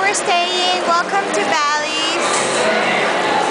we're staying. Welcome to Bally's.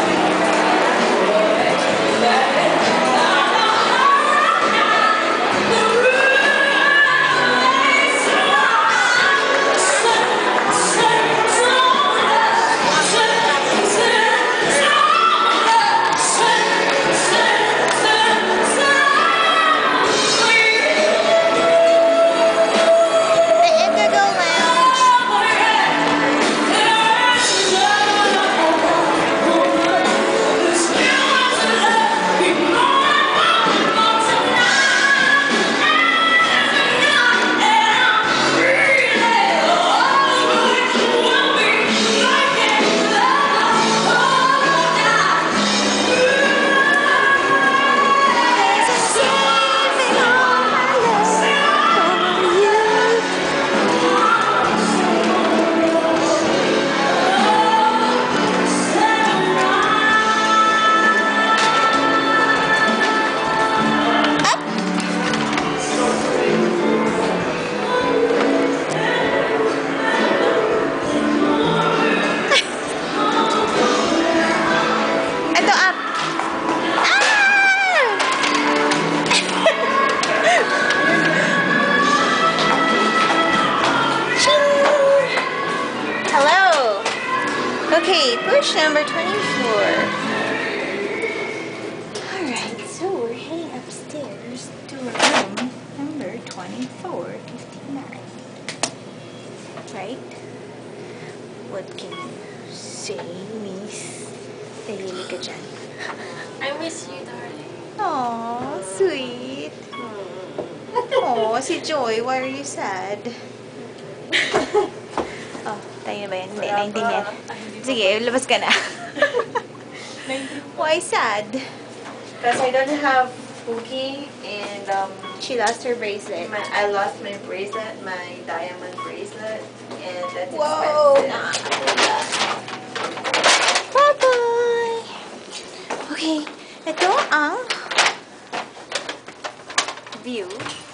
Okay, push number 24. Alright, so we're heading upstairs to room number 2459. Right? What can you say, Miss? Tahimik ka dyan. I miss you, darling. Aww, sweet. Aww, si Joy, why are you sad? Oh, tayo na ba yan? Hindi, naintindihan. Sige, labas ka na. Why sad? Because I don't have Pookie and She lost her bracelet. I lost my bracelet, my diamond bracelet, and that's Whoa! expensive. Bye-bye! Okay, ito ang view